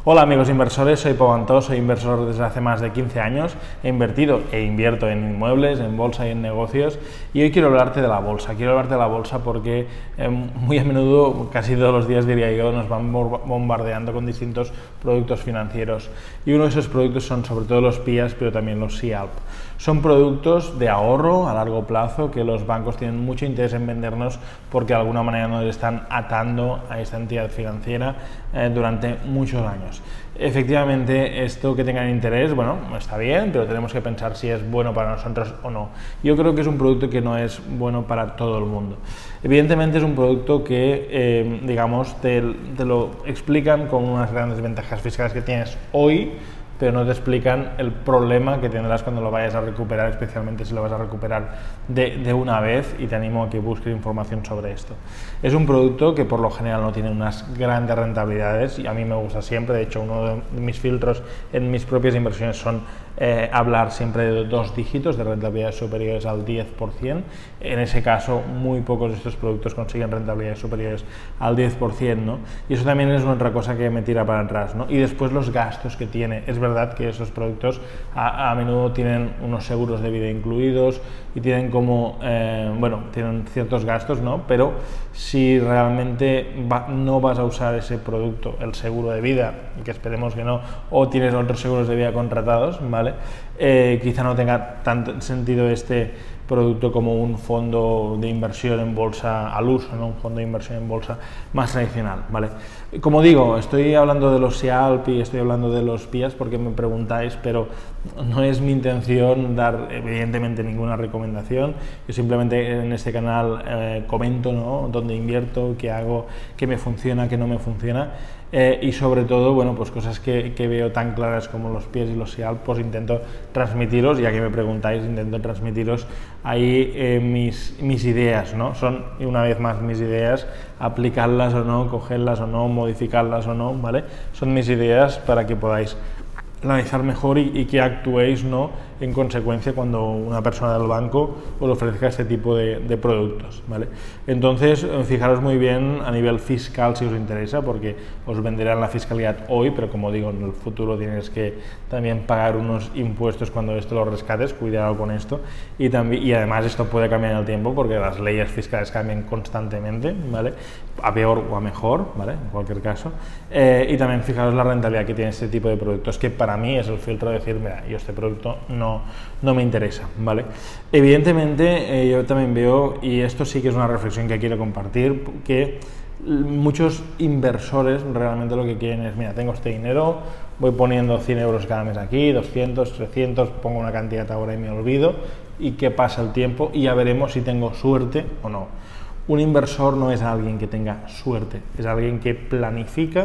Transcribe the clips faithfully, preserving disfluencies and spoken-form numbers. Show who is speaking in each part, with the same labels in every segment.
Speaker 1: Hola amigos inversores, soy Pau Antó, soy inversor desde hace más de quince años, he invertido e invierto en inmuebles, en bolsa y en negocios, y hoy quiero hablarte de la bolsa. Quiero hablarte de la bolsa porque eh, muy a menudo, casi todos los días diría yo, nos van bombardeando con distintos productos financieros, y uno de esos productos son sobre todo los P I A S, pero también los S I A L P. Son productos de ahorro a largo plazo que los bancos tienen mucho interés en vendernos porque de alguna manera nos están atando a esta entidad financiera eh, durante muchos años. Efectivamente, esto que tengan interés, bueno, está bien, pero tenemos que pensar si es bueno para nosotros o no. Yo creo que es un producto que no es bueno para todo el mundo. Evidentemente es un producto que, eh, digamos, te, te lo explican con unas grandes ventajas fiscales que tienes hoy, pero no te explican el problema que tendrás cuando lo vayas a recuperar, especialmente si lo vas a recuperar de, de una vez, y te animo a que busques información sobre esto. Es un producto que por lo general no tiene unas grandes rentabilidades, y a mí me gusta siempre. De hecho, uno de mis filtros en mis propias inversiones son eh, hablar siempre de dos dígitos de rentabilidades superiores al diez por cien. En ese caso, muy pocos de estos productos consiguen rentabilidades superiores al diez por cien, ¿no? Y eso también es otra cosa que me tira para atrás, ¿no? Y después los gastos que tiene. Es verdad verdad que esos productos a, a menudo tienen unos seguros de vida incluidos y tienen como, eh, bueno, tienen ciertos gastos, ¿no? Pero si realmente va, no vas a usar ese producto, el seguro de vida, que esperemos que no, o tienes otros seguros de vida contratados, ¿vale? Eh, quizá no tenga tanto sentido este producto como un fondo de inversión en bolsa al uso, ¿no? Un fondo de inversión en bolsa más tradicional, ¿vale? Como digo, estoy hablando de los S I A L P y estoy hablando de los P I A S porque me preguntáis, pero no es mi intención dar evidentemente ninguna recomendación. Yo simplemente en este canal eh, comento, ¿no?, dónde invierto, qué hago, qué me funciona, qué no me funciona. Eh, y sobre todo, bueno, pues cosas que, que veo tan claras como los P I A S y los S I A L P, pues intento transmitiros, ya que me preguntáis, intento transmitiros ahí eh, mis, mis ideas, ¿no? Son, una vez más, mis ideas, aplicarlas o no, cogerlas o no, modificarlas o no, ¿vale? Son mis ideas para que podáis analizar mejor y, y que actuéis, ¿no?, en consecuencia cuando una persona del banco os ofrezca este tipo de, de productos, ¿vale? Entonces, fijaros muy bien a nivel fiscal si os interesa, porque os venderán la fiscalidad hoy, pero como digo, en el futuro tienes que también pagar unos impuestos cuando esto lo rescates. Cuidado con esto, y, también, y además esto puede cambiar en el tiempo porque las leyes fiscales cambian constantemente, ¿vale?, a peor o a mejor, ¿vale?, en cualquier caso. Eh, y también fijaros la rentabilidad que tiene este tipo de productos, que para mí es el filtro de decir, mira, yo este producto no no me interesa, ¿vale? Evidentemente, eh, yo también veo, y esto sí que es una reflexión que quiero compartir, que muchos inversores realmente lo que quieren es, mira, tengo este dinero, voy poniendo cien euros cada mes aquí, doscientos, trescientos, pongo una cantidad ahora y me olvido, y que pasa el tiempo y ya veremos si tengo suerte o no. Un inversor no es alguien que tenga suerte, es alguien que planifica,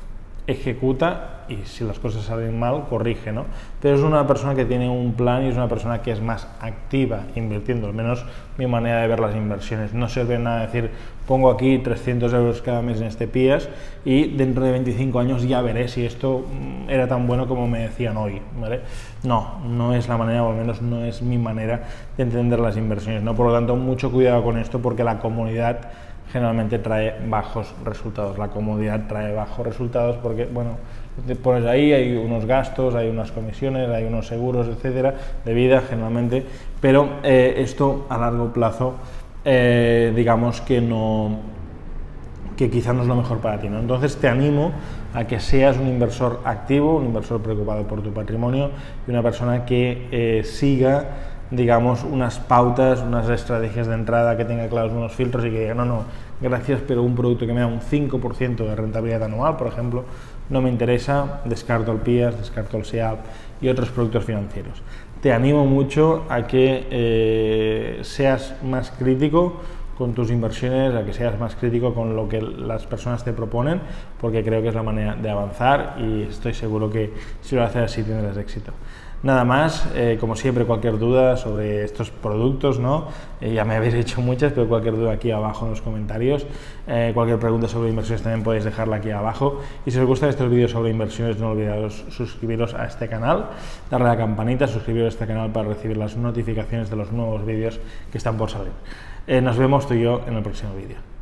Speaker 1: ejecuta y si las cosas salen mal, corrige, ¿no? Pero es una persona que tiene un plan y es una persona que es más activa invirtiendo, al menos mi manera de ver las inversiones. No sirve nada decir, pongo aquí trescientos euros cada mes en este P I A S y dentro de veinticinco años ya veré si esto era tan bueno como me decían hoy, ¿vale? No, no es la manera, o al menos no es mi manera de entender las inversiones, ¿no? Por lo tanto, mucho cuidado con esto, porque la comodidad generalmente trae bajos resultados. La comodidad trae bajos resultados porque, bueno, te pones ahí, hay unos gastos, hay unas comisiones, hay unos seguros, etcétera, de vida generalmente, pero eh, esto a largo plazo, eh, digamos que no, que quizá no es lo mejor para ti, ¿no? Entonces te animo a que seas un inversor activo, un inversor preocupado por tu patrimonio y una persona que eh, siga, digamos, unas pautas, unas estrategias de entrada, que tenga claros unos filtros y que diga, no, no, gracias, pero un producto que me da un cinco por ciento de rentabilidad anual, por ejemplo, no me interesa, descarto el P I A S, descarto el S I A L P y otros productos financieros. Te animo mucho a que eh, seas más crítico con tus inversiones, a que seas más crítico con lo que las personas te proponen, porque creo que es la manera de avanzar y estoy seguro que si lo haces así tendrás éxito. Nada más, eh, como siempre, cualquier duda sobre estos productos, ¿no? Eh, ya me habéis hecho muchas, pero cualquier duda aquí abajo en los comentarios, eh, cualquier pregunta sobre inversiones también podéis dejarla aquí abajo. Y si os gustan estos vídeos sobre inversiones, no olvidéis suscribiros a este canal, darle a la campanita, suscribiros a este canal para recibir las notificaciones de los nuevos vídeos que están por salir. Eh, nos vemos tú y yo en el próximo vídeo.